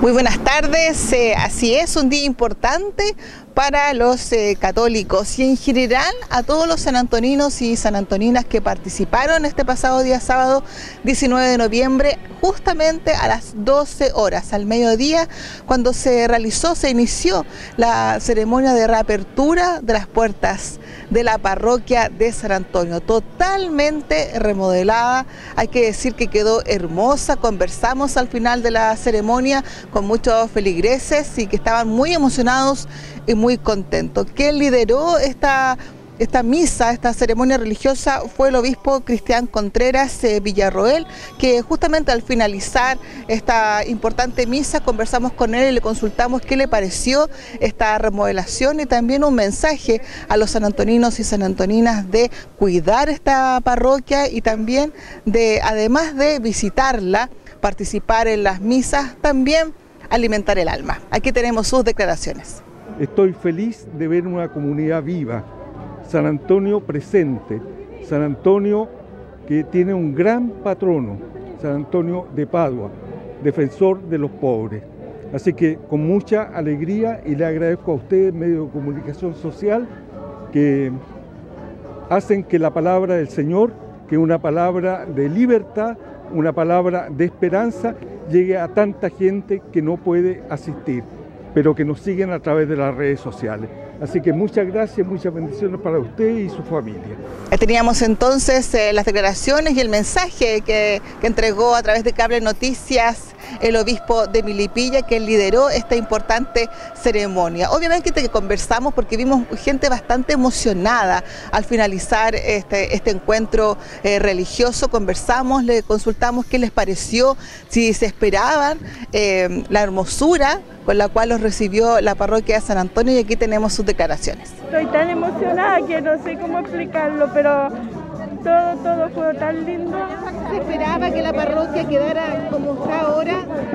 Muy buenas tardes, así es, un día importante para los católicos y en general a todos los sanantoninos y sanantoninas que participaron este pasado día sábado 19 de noviembre justamente a las 12 horas, al mediodía, cuando se inició la ceremonia de reapertura de las puertas de la parroquia de San Antonio, totalmente remodelada. Hay que decir que quedó hermosa. Conversamos al final de la ceremonia con muchos feligreses y que estaban muy emocionados y muy contentos. Quien lideró esta misa, esta ceremonia religiosa, fue el obispo Cristian Contreras Villarroel, que justamente al finalizar esta importante misa conversamos con él y le consultamos qué le pareció esta remodelación y también un mensaje a los sanantoninos y sanantoninas de cuidar esta parroquia y también de, además de visitarla, participar en las misas, también alimentar el alma. Aquí tenemos sus declaraciones. Estoy feliz de ver una comunidad viva, San Antonio presente, San Antonio que tiene un gran patrono, San Antonio de Padua, defensor de los pobres. Así que con mucha alegría, y le agradezco a ustedes, medios de comunicación social, que hacen que la palabra del Señor, que es una palabra de libertad, una palabra de esperanza, llegue a tanta gente que no puede asistir, pero que nos siguen a través de las redes sociales. Así que muchas gracias, muchas bendiciones para usted y su familia. Teníamos entonces las declaraciones y el mensaje que entregó a través de Cable Noticias el obispo de Milipilla, que lideró esta importante ceremonia. Obviamente que conversamos porque vimos gente bastante emocionada al finalizar este encuentro religioso. Conversamos, le consultamos qué les pareció, si se esperaban la hermosura con la cual los recibió la parroquia de San Antonio, y aquí tenemos sus declaraciones. Estoy tan emocionada que no sé cómo explicarlo, pero todo fue tan lindo. ¿Se esperaba que la parroquia quedara como está ahora?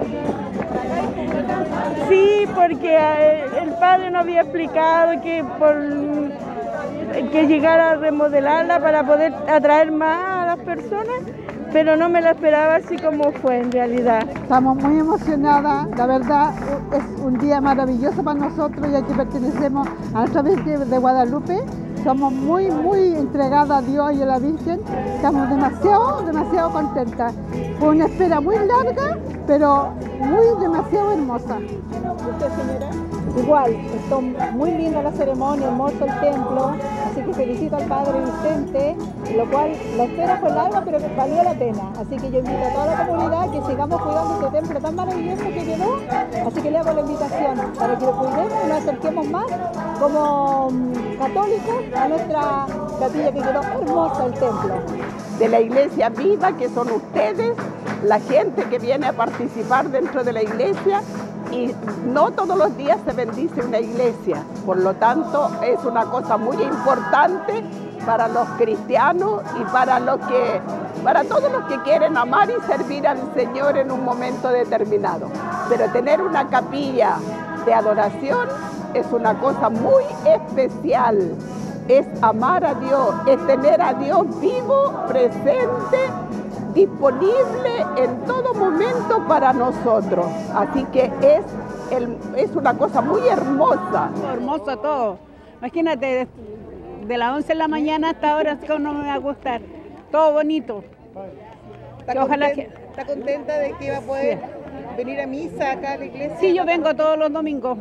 Sí, porque el padre nos había explicado que llegara a remodelarla para poder atraer más a las personas, pero no me la esperaba así como fue en realidad. Estamos muy emocionadas, la verdad es un día maravilloso para nosotros, ya que pertenecemos a nuestra Virgen de Guadalupe. Somos muy entregadas a Dios y a la Virgen. Estamos demasiado contentas. Fue una espera muy larga, pero demasiado hermosa. ¿Usted, señora? Igual, estuvo muy linda la ceremonia, hermoso el templo, así que felicito al padre Vicente, lo cual la espera fue larga, pero valió la pena. Así que yo invito a toda la comunidad que sigamos cuidando este templo tan maravilloso que quedó, así que le hago la invitación para que lo cuidemos y nos acerquemos más como católicos a nuestra capilla, que quedó hermosa el templo. De la iglesia viva, que son ustedes, la gente que viene a participar dentro de la iglesia, y no todos los días se bendice una iglesia, por lo tanto es una cosa muy importante para los cristianos y para todos los que quieren amar y servir al Señor en un momento determinado. Pero tener una capilla de adoración es una cosa muy especial, es amar a Dios, es tener a Dios vivo, presente, disponible en todo momento para nosotros. Así que es una cosa muy hermosa. Hermoso todo. Imagínate, de las 11 de la mañana hasta ahora no me va a gustar. Todo bonito. ¿Está contenta de que iba a poder venir a misa acá a la iglesia? Sí, yo vengo todos los domingos.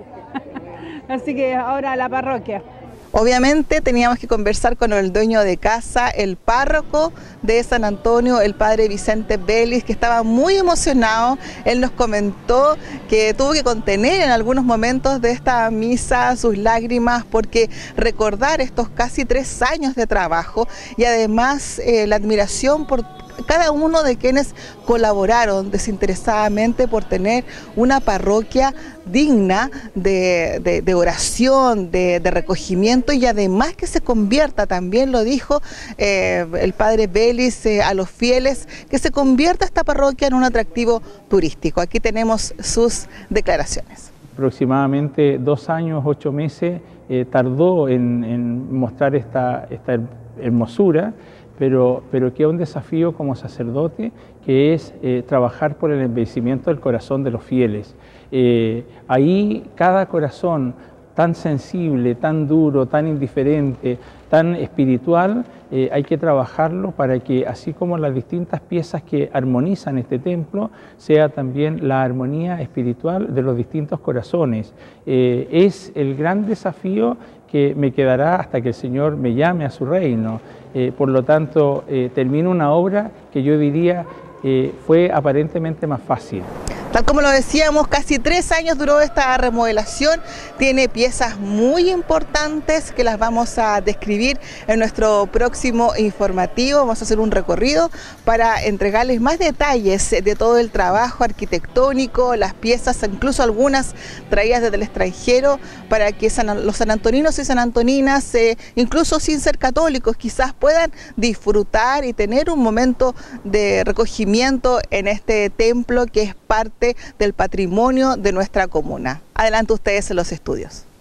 Así que ahora a la parroquia. Obviamente teníamos que conversar con el dueño de casa, el párroco de San Antonio, el padre Vicente Vélez, que estaba muy emocionado. Él nos comentó que tuvo que contener en algunos momentos de esta misa sus lágrimas, porque recordar estos casi 3 años de trabajo y además la admiración por cada uno de quienes colaboraron desinteresadamente por tener una parroquia digna de oración, de recogimiento, y además que se convierta, también lo dijo el padre Vélez a los fieles, que se convierta esta parroquia en un atractivo turístico. Aquí tenemos sus declaraciones. Aproximadamente 2 años, 8 meses tardó en mostrar esta hermosura, pero que es un desafío como sacerdote, que es trabajar por el embellecimiento del corazón de los fieles. Ahí cada corazón tan sensible, tan duro, tan indiferente, tan espiritual, hay que trabajarlo para que, así como las distintas piezas que armonizan este templo, sea también la armonía espiritual de los distintos corazones. Es el gran desafío que me quedará hasta que el Señor me llame a su reino. Por lo tanto, termino una obra que yo diría fue aparentemente más fácil. Tal como lo decíamos, casi 3 años duró esta remodelación, tiene piezas muy importantes que las vamos a describir en nuestro próximo informativo. Vamos a hacer un recorrido para entregarles más detalles de todo el trabajo arquitectónico, las piezas, incluso algunas traídas desde el extranjero, para que los sanantoninos y sanantoninas, incluso sin ser católicos, quizás puedan disfrutar y tener un momento de recogimiento en este templo que es parte del patrimonio de nuestra comuna. Adelante ustedes en los estudios.